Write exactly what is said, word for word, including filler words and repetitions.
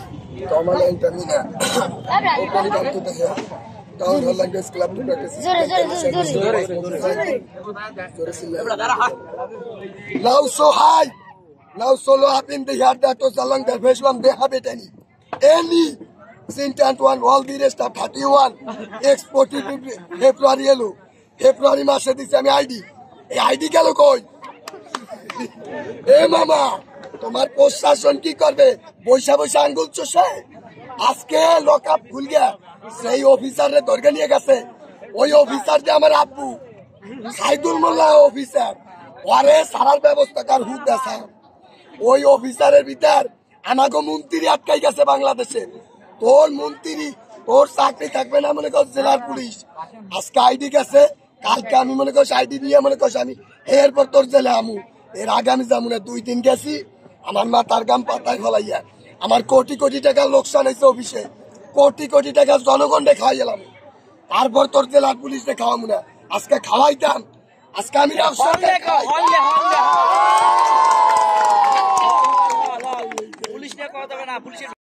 Toma la intermina. Open it up to the hair. Town hall language club to practice. Now so high. Now so low up in the yard that was along the Veshlam, they have it any. Any Sintant one, all the rest of thirty-one. Exported to February yellow. February মাসে দিছে আমি ID এই ID গেল কই এ মামা তোমার প্রশাসন কি করবে বৈশা বৈশা আঙ্গুল চষে আজকে লকআপ খুল গিয়া সেই অফিসারে ধরে নিয়ে গেছে ওই অফিসার যে আমার আব্বু সাইদুল মোল্লা অফিসার ওরে সারার ব্যবস্থা কার হুক দেছে ওই অফিসারের ভিতর আমাগো মন্ত্রী আটকাই গেছে বাংলাদেশে তোর মন্ত্রী তোর চাকরি থাকবে না মনে কর জেলার পুলিশ আজকে আইডি গেছে কালকে আমি মনে করছি আইডি দিয়ে মনে করছি আমি এরপর তোর জেলে আমু এর আগে আমি যাবো না দুই দিন গেছি আমার মাথার গাম পাতায় ফলাইয়া আমার কোটি কোটি টাকা লোকসান হয়েছে অফিসে কোটি কোটি টাকা জনগণে খাওয়াই এলাম তারপর তোর জেলার পুলিশে খাওয়াবো না আজকে খাওয়াইতাম আজকে আমি পুলিশ